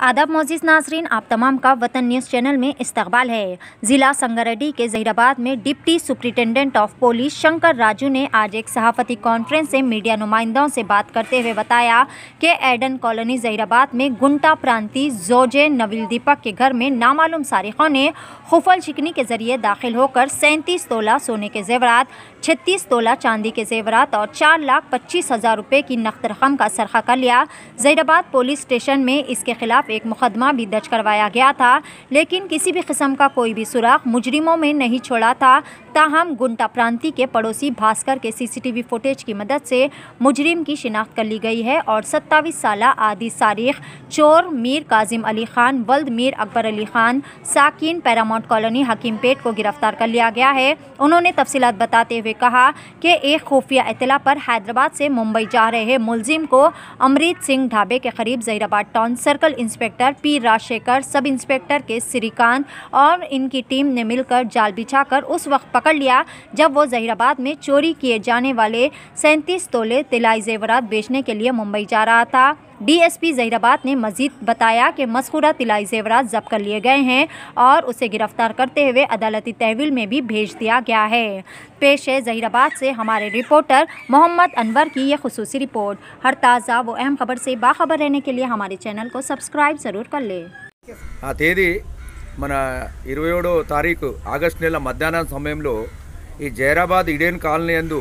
आदाब मोअज़्ज़िज़ नाज़रीन, आप तमाम का वतन न्यूज़ चैनल में इस्तकबाल है। ज़िला संगारेड्डी के ज़हीराबाद में deputy superintendent of police Shankar Raju ने आज एक सहाफ़ती कॉन्फ्रेंस से मीडिया नुमाइंदों से बात करते हुए बताया कि एडन कॉलोनी ज़हीराबाद में गुंटा प्रांतीय जोजे नवील दीपक के घर में नामालूम सारिकों ने खुफल शिकनी के जरिए दाखिल होकर 37 तोला सोने के जेवरात, 36 तोला चांदी के जेवरात और 4,25,000 रुपये की नकद रकम का सरखा कर लिया। ज़हीराबाद पुलिस स्टेशन में इसके खिलाफ एक मुकदमा भी दर्ज करवाया गया था, लेकिन किसी भी किस्म का कोई भी सुराग मुजरिमों में नहीं छोड़ा था। ताहम गुंटा प्रांती के पड़ोसी भास्कर के सीसीटीवी फुटेज की मदद से मुजरिम की शिनाख्त कर ली गई है और 27 साला आदि सारिख चोर मीर काजिम अली खान वल्द मीर अकबर अली खान साकिन पैरामाउंट कॉलोनी हकीमपेट को गिरफ्तार कर लिया गया है। उन्होंने तफसीलात बताते हुए कहा कि एक खुफिया इत्तला पर हैदराबाद से मुंबई जा रहे मुलजिम को अमृत सिंह ढाबे के करीब Zaheerabad town circle inspector P Rajasekhar, sub inspector के श्रीकांत और इनकी टीम ने मिलकर जाल बिछाकर उस वक्त पकड़ लिया जब वो ज़हीराबाद में चोरी किए जाने वाले 37 तोले तिलाई जेवरात बेचने के लिए मुंबई जा रहा था। डीएसपी ज़हीराबाद ने मजीद बताया कि मज़कूरा तिलाई जेवरात जब्त कर लिए गए हैं और उसे गिरफ्तार करते हुए अदालती तहवील में भी भेज दिया गया है। पेश है ज़हीराबाद से हमारे रिपोर्टर मोहम्मद अनवर की यह खुसूसी रिपोर्ट। हर ताज़ा व अहम खबर से बाखबर रहने के लिए हमारे चैनल को सब्सक्राइब ज़रूर कर ले। ఆ తేదీ మన 27వ తారీఖు ఆగస్టు నెల మధ్యాహ్నం సమయంలో ఈ జైరాబాద్ ఈడెన్ కాలనీ యందు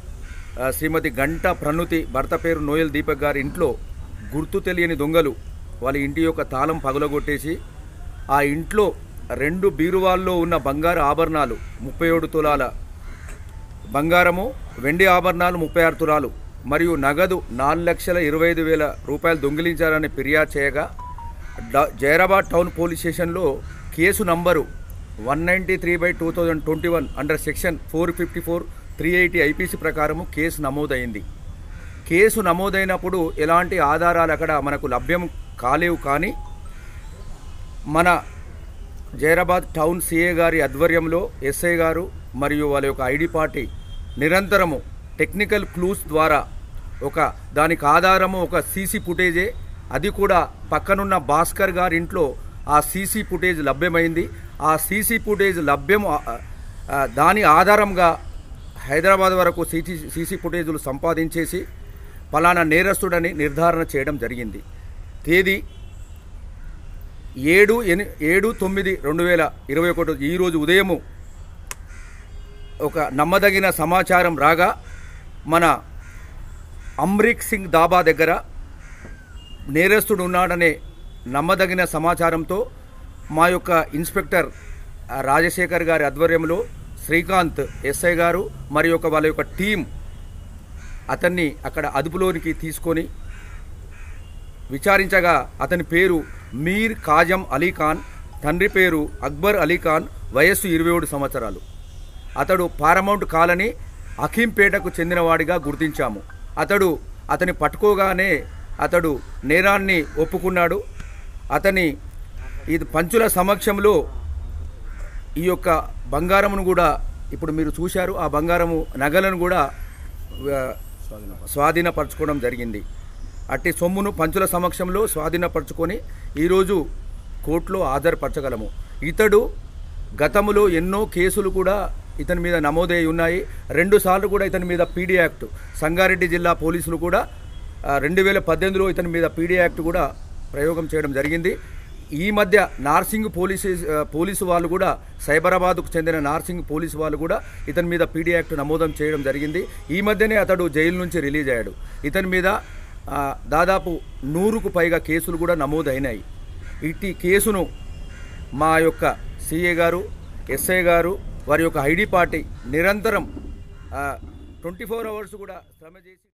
శ్రీమతి గంట ప్రణుతి భర్త పేరు నోయల్ దీపక్ గారి ఇంట్లో గుర్తు తెలియని దొంగలు వాళ్ళ ఇంటి యొక్క తాళం పగలగొట్టేసి ఆ ఇంట్లో 2 బీరువాల్లో ఉన్న బంగారు ఆభరణాలు 37 తులాల బంగారము, వెండి ఆభరణాలు 36 తులాలు మరియు నగదు 4,25,000 రూపాయలు దొంగిలించారని ఫిర్యాదు చేయగా జైరాబాద్ టౌన్ పోలీస్ స్టేషన్లో case number 193/2021 under section 454, 380 IPC ప్రకారము కేసు నమోదైంది. కేసు నమోదైనప్పుడు ఎలాంటి ఆధారాలు అక్కడ మనకు లభ్యం కాలేవు. కానీ మన జైరాబాద్ టౌన్ సిఏ గారి ఆధ్వర్యంలో ఎస్ఐ గారు మరియు వాళ్ళ యొక్క ఐడి పార్టీ నిరంతరము టెక్నికల్ క్లూస్ ద్వారా దానికి ఆధారము ఒక సీసీ ఫుటేజే. అది కూడా పక్కనున్న భాస్కర్ గారి ఇంట్లో ఆ సీసీ ఫుటేజ్ లభ్యమైంది. ఆ సీసీ ఫుటేజ్ దాని ఆధారంగా హైదరాబాద్ వరకు సీసీ ఫుటేజులు సంపాదించేసి పలానా నేరస్తుడని నిర్ధారణ చేయడం జరిగింది. తేదీ 7/9/2021 ఈరోజు ఉదయము ఒక నమ్మదగిన సమాచారం రాగా మన అమ్రిక్ సింగ్ దాబా దగ్గర నేరస్తుడు ఉన్నాడనే నమ్మదగిన సమాచారంతో మా యొక్క ఇన్స్పెక్టర్ రాజశేఖర్ గారి ఆధ్వర్యంలో శ్రీకాంత్ ఎస్ఐ గారు మరియు వాళ్ళ యొక్క టీం అతన్ని అక్కడ అదుపులోనికి తీసుకొని విచారించగా అతని పేరు మీర్ కాజం అలీ ఖాన్, తండ్రి పేరు అక్బర్ అలీ ఖాన్, వయస్సు 27 సంవత్సరాలు. అతడు పారమౌంట్ కాలనీ హకీంపేటకు చెందినవాడిగా గుర్తించాము. అతని పట్టుకోగానే అతడు నేరాన్ని ఒప్పుకున్నాడు. ఇది పంచుల సమక్షంలో ఈ యొక్క బంగారమును కూడా ఇప్పుడు మీరు చూశారు. ఆ బంగారము నగలను కూడా స్వాధీనపరచుకోవడం జరిగింది. అట్టి సొమ్మును పంచుల సమక్షంలో స్వాధీనపరచుకొని ఈరోజు కోర్టులో హాజరుపరచగలము. ఇతడు గతంలో ఎన్నో కేసులు కూడా ఇతని మీద నమోదై ఉన్నాయి. 2 సార్లు కూడా ఇతని మీద పీడీ యాక్ట్ సంగారెడ్డి జిల్లా పోలీసులు కూడా 2018లో ఇతని మీద పీడీ యాక్ట్ కూడా ప్రయోగం చేయడం జరిగింది. ఈ మధ్య నార్సింగ్ పోలీసు వాళ్ళు కూడా సైబరాబాద్కు చెందిన నార్సింగ్ పోలీసు వాళ్ళు కూడా ఇతని మీద పీడీ యాక్ట్ నమోదం చేయడం జరిగింది. ఈ మధ్యనే అతడు జైలు నుంచి రిలీజ్ అయ్యాడు. ఇతని మీద దాదాపు 100కు పైగా కేసులు కూడా నమోదైనాయి. ఇట్టి కేసును మా యొక్క సిఏ గారు, ఎస్ఐ గారు, వారి యొక్క ఐడి పార్టీ నిరంతరం 24 అవర్స్ కూడా శ్రమ చేసి